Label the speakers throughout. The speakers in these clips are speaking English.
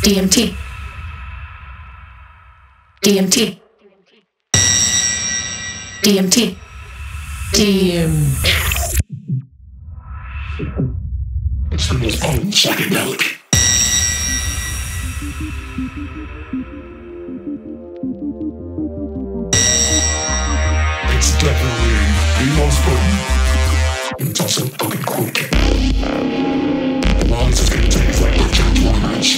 Speaker 1: DMT. DMT. DMT. DMT.
Speaker 2: It's the most potent psychedelic. It's definitely the most potent. And it's also fucking quick. The longest it's gonna take is like 13 minutes.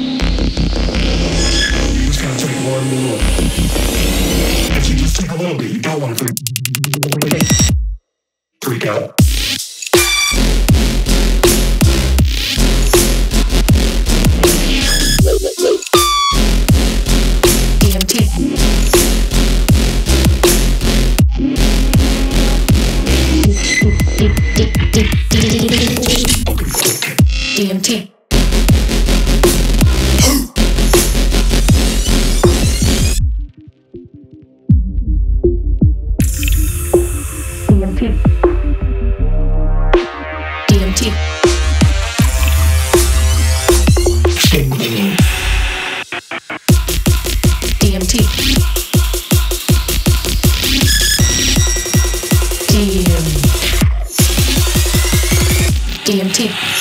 Speaker 2: You just gotta take one more. If you just take a little bit, you don't want to freak out.
Speaker 1: DMT. DMT. DMT. DMT. DMT.